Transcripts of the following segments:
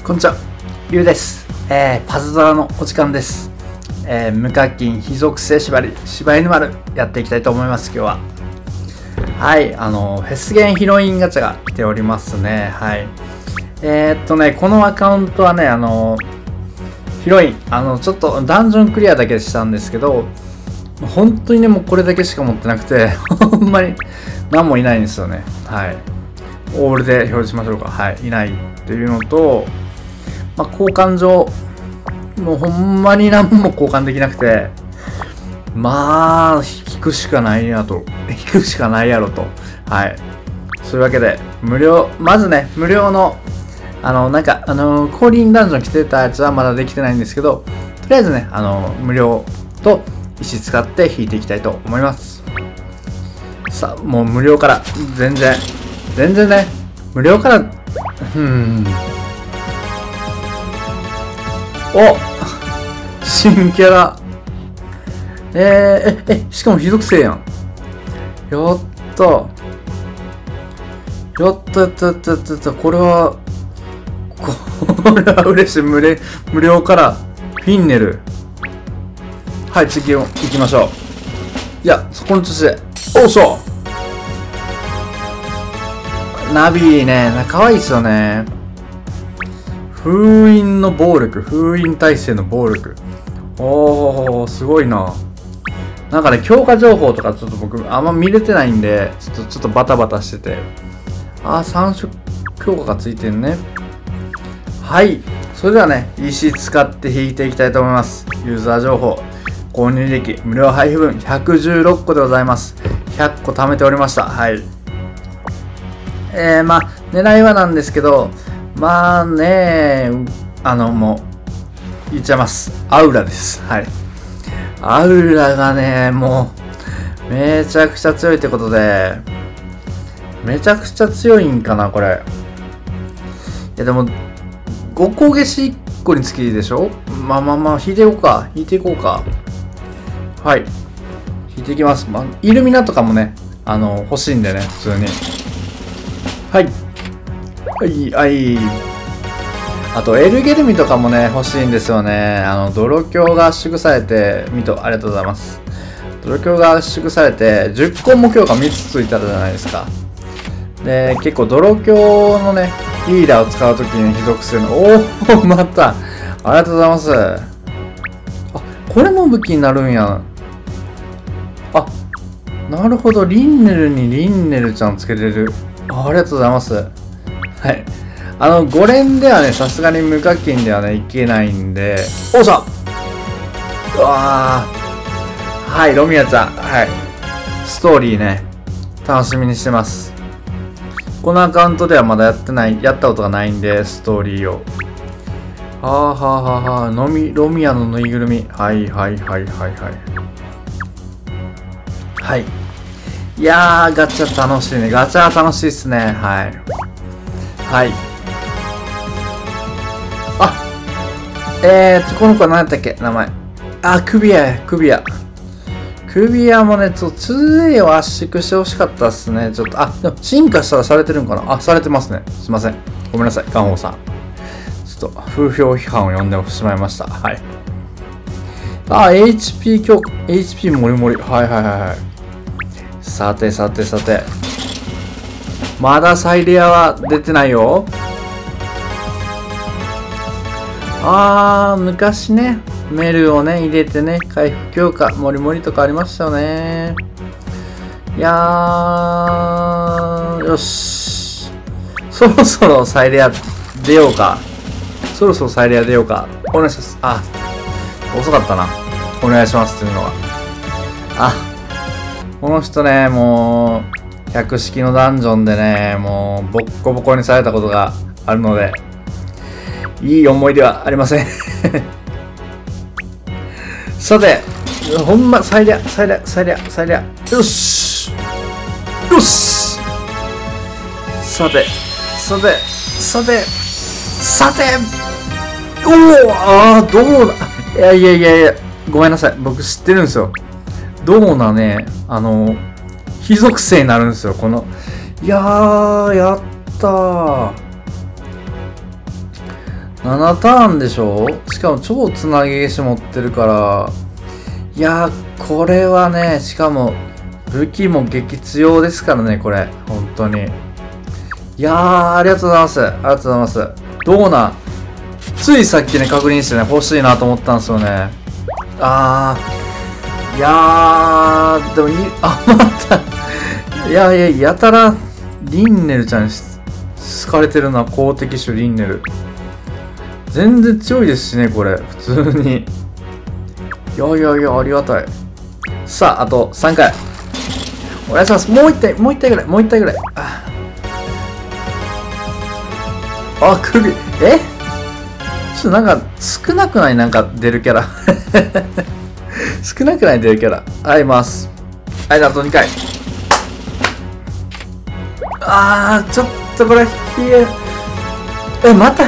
こんにちは、ゆうです。パズドラのお時間です。無課金非属性縛り、柴犬丸やっていきたいと思います、今日は。はい、フェスゲンヒロインガチャが来ておりますね。はい。このアカウントはね、ヒロイン、ちょっとダンジョンクリアだけしたんですけど、本当にね、もうこれだけしか持ってなくて、ほんまに何もいないんですよね。はい。オールで表示しましょうか。はい。いないっていうのと、交換上、もうほんまに何も交換できなくて、引くしかないやろと。はい。そういうわけで、まずね、無料の、降臨ダンジョン来てたやつはまだできてないんですけど、とりあえずね、無料と石使って引いていきたいと思います。さあ、もう無料から、全然ね、無料から、お新キャラ。しかも非属性やん。やった。これは嬉しい。無料からフィンネル。はい、次を行きましょう。いや、そこの調子で。おっしょナビーね、可愛いっすよね。封印の暴力、封印耐性の暴力。おー、すごいな。なんかね、強化情報とかちょっと僕あんま見れてないんで、ちょっとバタバタしてて。3色強化がついてるね。はい。それではね、石使って引いていきたいと思います。ユーザー情報、購入履歴、無料配布分116個でございます。100個貯めておりました。はい。狙いはなんですけど、もう、言っちゃいます。アウラです。はい。アウラがね、もう、めちゃくちゃ強いってことで、めちゃくちゃ強いんかな、これ。いや、でも、5個消し1個につきでしょ？引いていこうか。はい。引いていきます。イルミナとかもね、欲しいんでね、普通に。はい。あと、エルゲルミとかもね、欲しいんですよね。泥鏡が圧縮されて、ありがとうございます。泥鏡が圧縮されて、10個も強化3つついたじゃないですか。で、結構泥鏡のね、リーダーを使うときに非属性の、また、ありがとうございます。これも武器になるんや。なるほど。リンネルにリンネルちゃんつけれる。ありがとうございます。はい。5連ではね、さすがに無課金ではね、いけないんで、おっしゃ！うわー。はい、ロミアちゃん。はい。ストーリーね、楽しみにしてます。このアカウントではまだやったことがないんで、ストーリーを。ロミアのぬいぐるみ。はい。いやー、ガチャ楽しいね。ガチャ楽しいっすね。はい。この子何やったっけ名前。クビア。クビアもね、2A を圧縮してほしかったっすね。でも進化したらされてるんかな？されてますね。すいません。ごめんなさい、ガンホーさん。ちょっと、風評批判を読んでしまいました。はい。HP 強化。HP もりもり。はい。さて。まだサイレアは出てないよ。昔ね、メルをね、入れてね、回復強化、もりもりとかありましたよね。いやー、よし。そろそろサイレア出ようか。お願いします。遅かったな。お願いしますっていうのは。この人ね、もう、百式のダンジョンでね、もう、ボッコボコにされたことがあるので、いい思い出はありません。さて、ほんま、サイレア。よし。さて。どうだ。いや。ごめんなさい。僕知ってるんですよ。どうなね、非属性になるんですよ。やったー。 7ターンでしょ。しかも超つなぎ消し持ってるから。いやー、これはね、しかも、武器も激強ですからね、これ。本当に。いやー、ありがとうございます。ありがとうございます。どうなんついさっきね、確認してね、欲しいなと思ったんですよね。いやー、でもまた。いや、やたら、リンネルちゃんに好かれてるな、公的種リンネル。全然強いですしね、これ。普通に。いや、ありがたい。さあ、あと3回。お願いします。もう1体ぐらい。もう1体ぐらい。首。ちょっとなんか、少なくないなんか出るキャラ。少なくない出るキャラ。はい、います。はい、あと2回。ちょっとこれ、また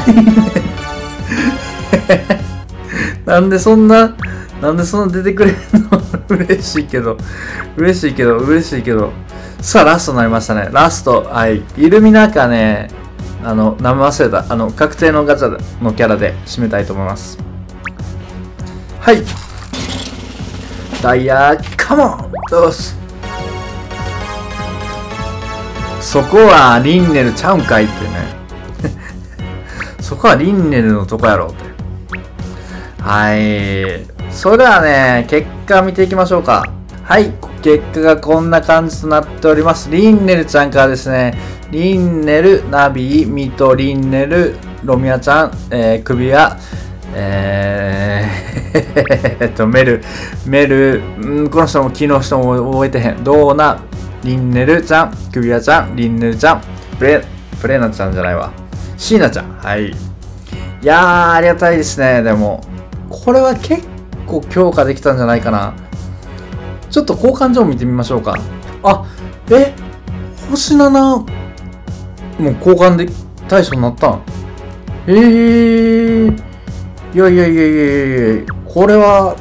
なんでそんな出てくれるの嬉しいけど。さあ、ラストになりましたね。ラスト。はい。イルミナかね、名前忘れた。確定のガチャのキャラで締めたいと思います。はい。ダイヤ、カモンよし。そこはリンネルちゃうんかいってね。そこはリンネルのとこやろうって。はい。それではね、結果見ていきましょうか。はい。結果がこんな感じとなっております。リンネルちゃんからですね、リンネル、ナビー、ミト、リンネル、ロミアちゃん、首輪、メル、この人も昨日人も覚えてへん。ドーナ、リンネルちゃん、首輪ちゃん、リンネルちゃん、プレーナちゃんじゃないわ。シーナちゃん。はい。いやー、ありがたいですね。でも、これは結構強化できたんじゃないかな。ちょっと交換情報見てみましょうか。星7、もう交換で対象になったん？いや、これは、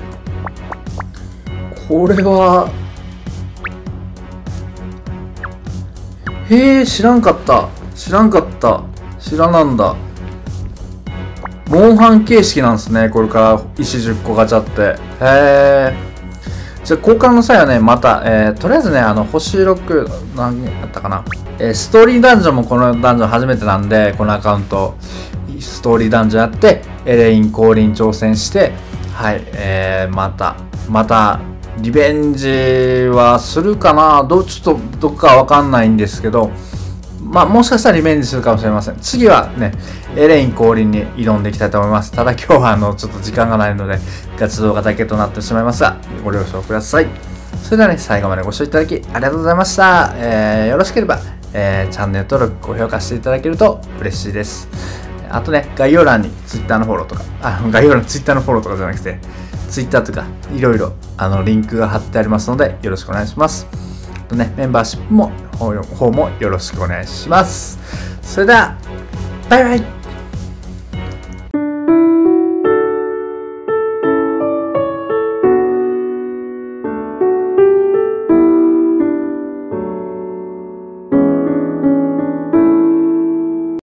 知らんかった。知らなんだ。モンハン形式なんですね。これから石10個ガチャって。じゃあ交換の際はね、また、とりあえずね、星6、何やったかな。ストーリーダンジョンもこのダンジョン初めてなんで、このアカウント、ストーリーダンジョンやって、エレイン降臨挑戦して、はい、また、リベンジはするかな。ちょっとどっかわかんないんですけど、もしかしたらリベンジするかもしれません。次はね、エレイン降臨に挑んでいきたいと思います。ただ今日はちょっと時間がないので、ガチ動画だけとなってしまいますが、ご了承ください。それではね、最後までご視聴いただきありがとうございました。よろしければ、チャンネル登録、高評価していただけると嬉しいです。あとね、概要欄に Twitter のフォローとか、概要欄に Twitter のフォローとかじゃなくて、Twitter とか、いろいろ、リンクが貼ってありますので、よろしくお願いします。あとね、メンバーシップも、方もよろしくお願いします。それでは、バイバイ。